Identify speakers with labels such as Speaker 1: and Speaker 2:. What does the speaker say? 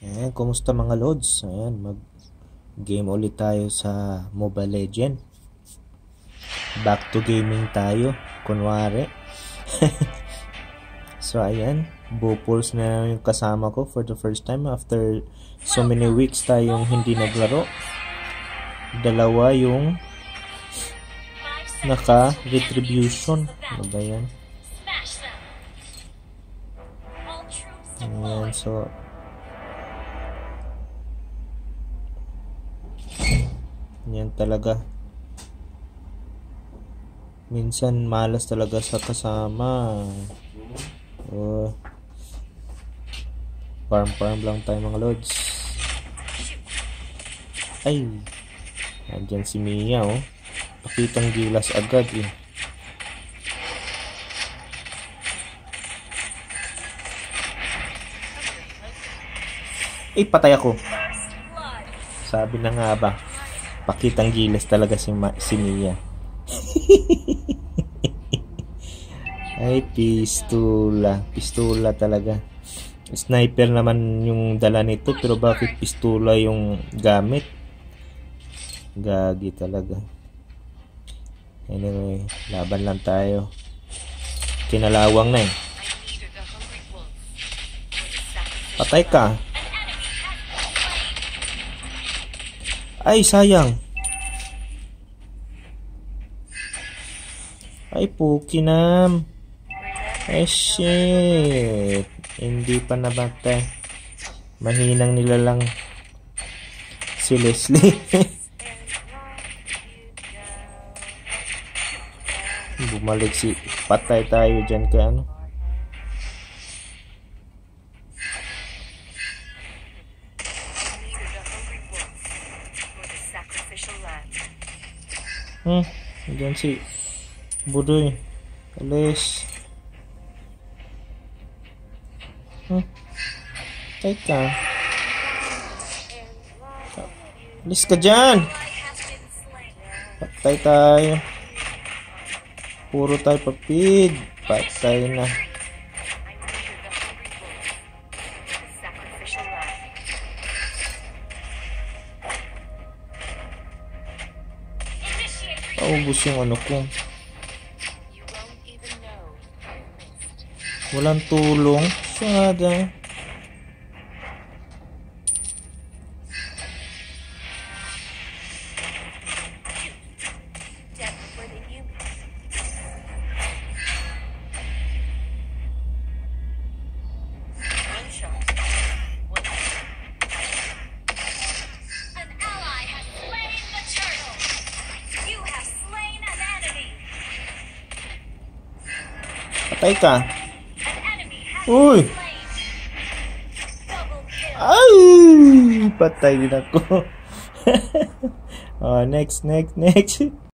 Speaker 1: Ayan, kumusta mga lods? Ayan, mag-game ulit tayo sa Mobile Legend. Back to gaming tayo, kunwari. So ayan, Bupulse na yung kasama ko for the first time after so many weeks tayong hindi naglaro. Dalawa yung naka-retribution. Ano ba yan? Ayan, so yan talaga. Minsan malas talaga sa kasama. Farm lang tayo mga lods. Ay, nandyan si Mia oh. Pakitang gilas agad eh. Patay ako. Sabi na nga ba, pakitang gilas talaga si Mia. Ay, pistola talaga. Sniper naman yung dala nito, pero bakit pistola yung gamit? Gagi talaga. Anyway, laban lang tayo. Kinalawang na eh. Patay ka. Ay, sayang. Ay, pukinam. Ay, shit. Hindi pa nabatay. Mahinang nilalang si Leslie. Bumalik si patay tayo dyan kay ano. Dyan si Budoy. Alis. Patay ka. Alis ka dyan. Patay tayo. Puro tayo papid. Patay na. Paubos yung ano ko. Walang tulong. Sada. Patay ka. Uy! Ay! Patay din ako. Oh, next.